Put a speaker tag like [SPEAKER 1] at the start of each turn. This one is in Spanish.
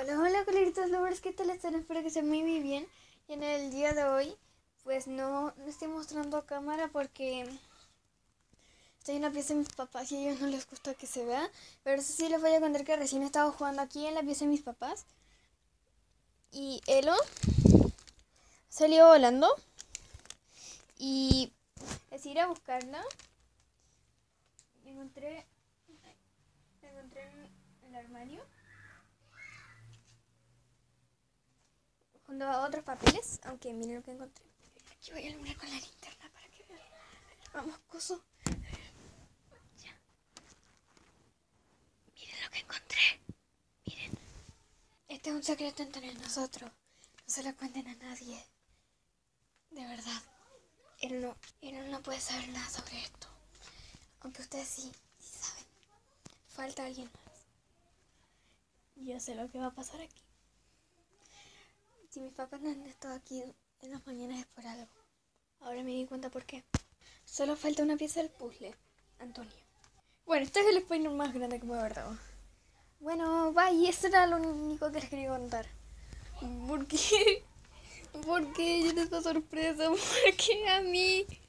[SPEAKER 1] Hola, hola, coloritos lovers, ¿qué tal están? Espero que estén muy bien. Y en el día de hoy, pues no estoy mostrando a cámara porque estoy en la pieza de mis papás y a ellos no les gusta que se vea. Pero eso sí les voy a contar que recién he estado jugando aquí en la pieza de mis papás. Y Elo salió volando y decidí ir a buscarla. La encontré en el armario junto a otros papeles, aunque miren lo que encontré. Aquí voy a alumbrar con la linterna para que vean. Vamos, coso. Ya. Miren lo que encontré. Miren. Este es un secreto entre nosotros. No se lo cuenten a nadie. De verdad. Él no puede saber nada sobre esto. Aunque ustedes sí saben. Falta alguien más. Yo sé lo que va a pasar aquí. Si mis papás no han estado aquí en las mañanas es por algo. Ahora me di cuenta por qué. Solo falta una pieza del puzzle, Antonio. Bueno, este es el spoiler más grande que me he dado. Bueno, bye, eso era lo único que les quería contar. ¿Por qué? ¿Por qué? Yo esta sorpresa, ¿por qué a mí?